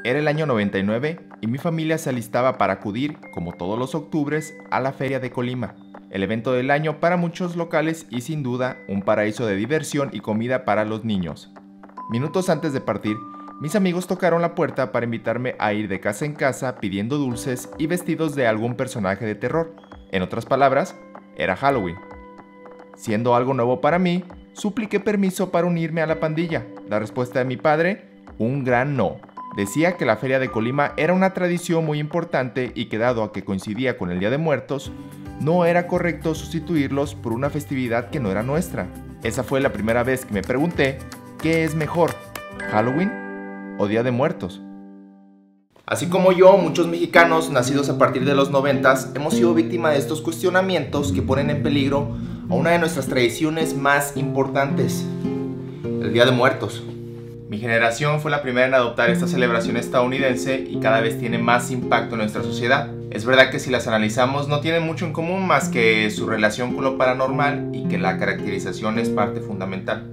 Era el año 99 y mi familia se alistaba para acudir, como todos los octubres, a la Feria de Colima, el evento del año para muchos locales y sin duda un paraíso de diversión y comida para los niños. Minutos antes de partir, mis amigos tocaron la puerta para invitarme a ir de casa en casa pidiendo dulces y vestidos de algún personaje de terror. En otras palabras, era Halloween. Siendo algo nuevo para mí, supliqué permiso para unirme a la pandilla. La respuesta de mi padre, un gran no. Decía que la Feria de Colima era una tradición muy importante y que dado a que coincidía con el Día de Muertos, no era correcto sustituirlos por una festividad que no era nuestra. Esa fue la primera vez que me pregunté, ¿qué es mejor, Halloween o Día de Muertos? Así como yo, muchos mexicanos nacidos a partir de los 90s hemos sido víctima de estos cuestionamientos que ponen en peligro a una de nuestras tradiciones más importantes, el Día de Muertos. Mi generación fue la primera en adoptar esta celebración estadounidense y cada vez tiene más impacto en nuestra sociedad. Es verdad que si las analizamos no tienen mucho en común más que su relación con lo paranormal y que la caracterización es parte fundamental.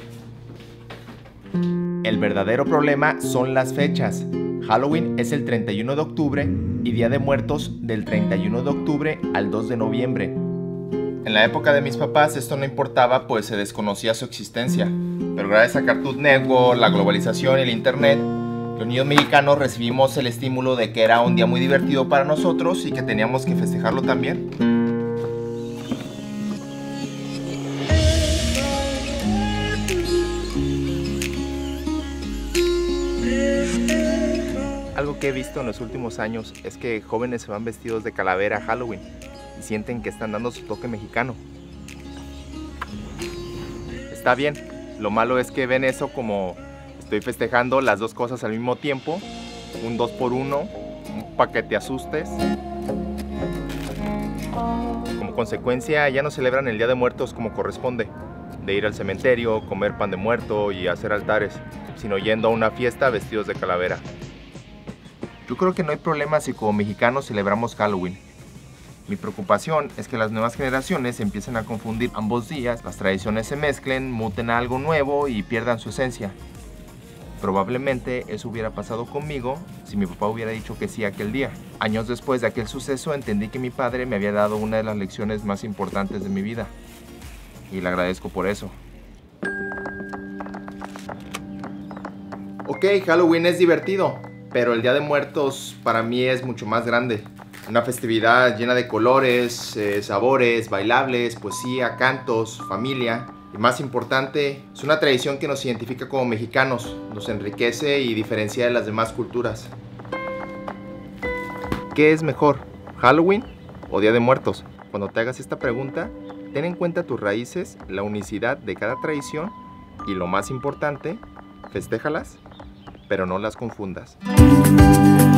El verdadero problema son las fechas. Halloween es el 31 de octubre y Día de Muertos del 31 de octubre al 2 de noviembre. En la época de mis papás esto no importaba, pues se desconocía su existencia. Pero gracias a Cartoon Network, la globalización y el internet, los niños mexicanos recibimos el estímulo de que era un día muy divertido para nosotros y que teníamos que festejarlo también. Algo que he visto en los últimos años es que jóvenes se van vestidos de calavera a Halloween y sienten que están dando su toque mexicano. Está bien, lo malo es que ven eso como estoy festejando las dos cosas al mismo tiempo, un 2x1, para que te asustes. Como consecuencia ya no celebran el Día de Muertos como corresponde, de ir al cementerio, comer pan de muerto y hacer altares, sino yendo a una fiesta vestidos de calavera. Yo creo que no hay problema si como mexicanos celebramos Halloween. Mi preocupación es que las nuevas generaciones empiecen a confundir ambos días, las tradiciones se mezclen, muten a algo nuevo y pierdan su esencia. Probablemente eso hubiera pasado conmigo si mi papá hubiera dicho que sí aquel día. Años después de aquel suceso entendí que mi padre me había dado una de las lecciones más importantes de mi vida. Y le agradezco por eso. Ok, Halloween es divertido, pero el Día de Muertos para mí es mucho más grande. Una festividad llena de colores, sabores, bailables, poesía, cantos, familia. Y más importante, es una tradición que nos identifica como mexicanos, nos enriquece y diferencia de las demás culturas. ¿Qué es mejor, Halloween o Día de Muertos? Cuando te hagas esta pregunta, ten en cuenta tus raíces, la unicidad de cada tradición y lo más importante, festéjalas, pero no las confundas.